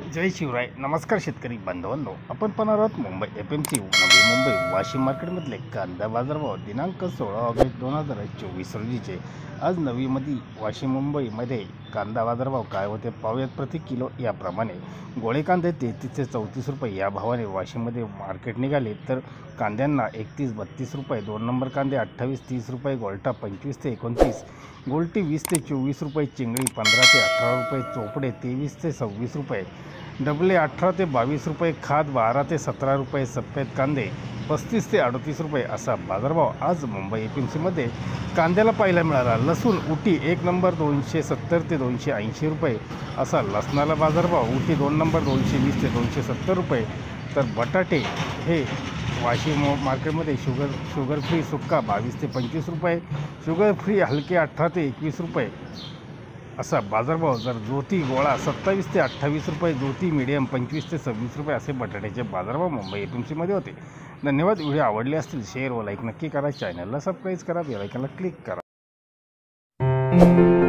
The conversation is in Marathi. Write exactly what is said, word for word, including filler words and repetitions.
जय शिवराय. नमस्कार शेतकरी बांधवांनो, आपण पाहणार आहोत Mumbai F M C Navi Mumbai Washim मार्केटमधले कांदा बाजारभाव दिनांक सोळा ऑगस्ट दोन हजार चोवीस रोजीचे. आज नवीमध्ये वाशिम मुंबईमध्ये कांदा बाजारभाव काय होते पाहूयात. प्रति किलो याप्रमाणे गोळे कांदे तेहतीस ते चौतीस रुपये या भावाने वाशिममध्ये मार्केट निघाले, तर कांद्यांना एकतीस बत्तीस रुपये, दोन नंबर कांदे अठ्ठावीस तीस रुपये, गोल्टा पंचवीस ते एकोणतीस, गोल्टी वीस ते चोवीस रुपये, चिंगळी पंधरा ते अठरा रुपये, चोपडे तेवीस ते सव्वीस रुपये, डबले अठरा ते बावीस रुपये, खाद बारा ते सतरा रुपये, सफेद कांदे पस्तीस ते अडतीस रुपये असा बाजारभाव आज मुंबई एफ एम सीमध्ये कांद्याला पाहायला मिळाला. लसूण उटी एक नंबर दोनशे सत्तर ते दोनशे ऐंशी रुपये असा लसणाला बाजारभाव. उटी दोन नंबर दोनशे वीस ते दोनशे सत्तर रुपये, तर बटाटे हे वाशिम मार्केटमध्ये शुगर शुगर फ्री सुक्का बावीस ते पंचवीस रुपये, शुगर फ्री हलके अठरा ते एकवीस रुपये असा बाजारभाव. जर ज्योती गोळा सत्तावीस ते अठ्ठावीस रुपये, ज्योती मीडियम पंचवीस ते सव्वीस रुपये असे बटाट्याचे बाजारभाव मुंबई एफ एम सीमध्ये होते. धन्यवाद. व्हिडिओ आवडले असतील शेअर व लाईक नक्की करा. चॅनलला सबस्क्राईब करा, बेल आयकॉनला क्लिक करा.